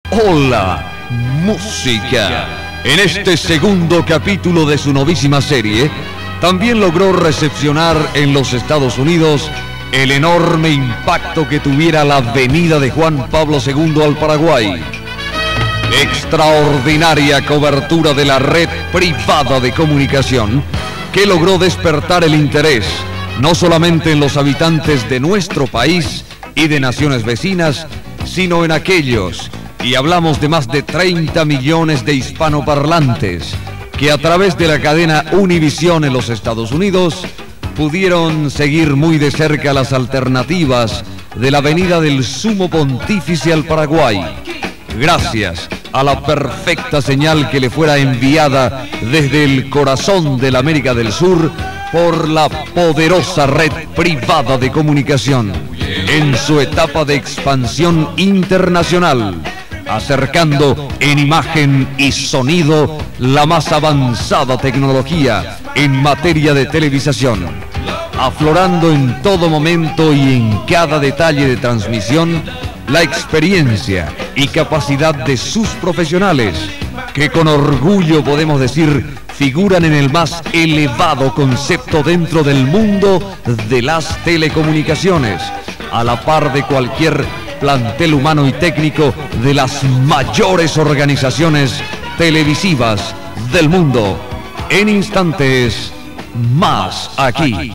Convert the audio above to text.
Hola, música. En este segundo capítulo de su novísima serie, también logró recepcionar en los Estados Unidos el enorme impacto que tuviera la venida de Juan Pablo II al Paraguay. Extraordinaria cobertura de la red privada de comunicación que logró despertar el interés no solamente en los habitantes de nuestro país y de naciones vecinas, sino en aquellos, y hablamos de más de 30 millones de hispanoparlantes, que a través de la cadena Univisión en los Estados Unidos pudieron seguir muy de cerca las alternativas de la venida del Sumo Pontífice al Paraguay, gracias a la perfecta señal que le fuera enviada desde el corazón de la América del Sur por la poderosa red privada de comunicación en su etapa de expansión internacional, acercando en imagen y sonido la más avanzada tecnología en materia de televisación, aflorando en todo momento y en cada detalle de transmisión la experiencia y capacidad de sus profesionales, que con orgullo podemos decir figuran en el más elevado concepto dentro del mundo de las telecomunicaciones, a la par de cualquier plantel humano y técnico de las mayores organizaciones televisivas del mundo. En instantes, más aquí.